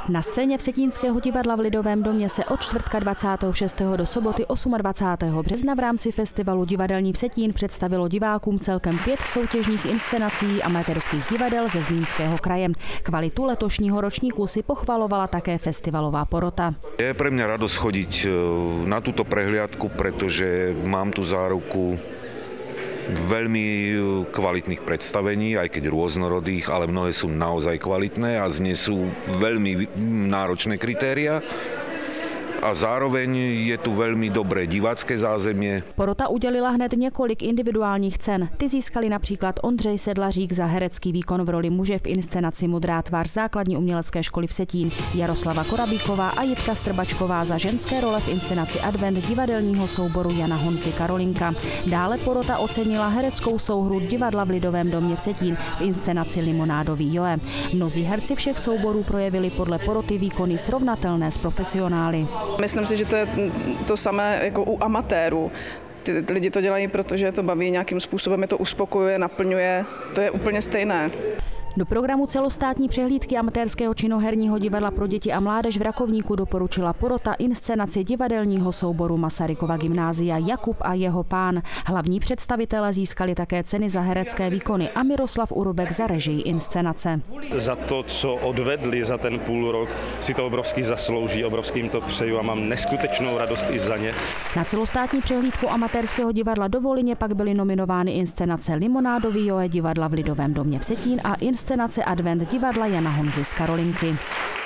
Na scéně Vsetínského divadla v Lidovém domě se od čtvrtka 26. do soboty 28. března v rámci festivalu Divadelní Vsetín představilo divákům celkem 5 soutěžních inscenací amatérských divadel ze Zlínského kraje. Kvalitu letošního ročníku si pochvalovala také festivalová porota. Je pre mňa radosť chodiť na túto prehliadku, pretože mám tu záruku veľmi kvalitných predstavení, aj keď rôznorodých, ale mnohé sú naozaj kvalitné a znesú veľmi náročné kritéria. A zároveň je tu velmi dobré divácké zázemí. Porota udělila hned několik individuálních cen. Ty získali například Ondřej Sedlařík za herecký výkon v roli muže v inscenaci Modrá tvář základní umělecké školy Vsetín, Jaroslava Korabíková a Jitka Strbačková za ženské role v inscenaci Advent divadelního souboru Jana Honzy Karolinka. Dále porota ocenila hereckou souhru divadla v Lidovém domě Vsetín v inscenaci Limonádový Joe. Mnozí herci všech souborů projevili podle poroty výkony srovnatelné s profesionály. Myslím si, že to je to samé jako u amatérů. Ty lidi to dělají, protože to baví nějakým způsobem, je to uspokojuje, naplňuje, to je úplně stejné. Do programu celostátní přehlídky amatérského činoherního divadla pro děti a mládež v Rakovníku doporučila porota inscenaci divadelního souboru Masarykova gymnázia Jakub a jeho pán. Hlavní představitelé získali také ceny za herecké výkony a Miroslav Urubek za režii inscenace. Za to, co odvedli za ten půl rok, si to obrovsky zaslouží, obrovsky jim to přeju a mám neskutečnou radost i za ně. Na celostátní přehlídku amatérského divadla do Volině pak byly nominovány inscenace Limonádový Joe divadla v Lidovém domě Vsetín a inscenace Advent divadla Jana Honzy z Karolinky.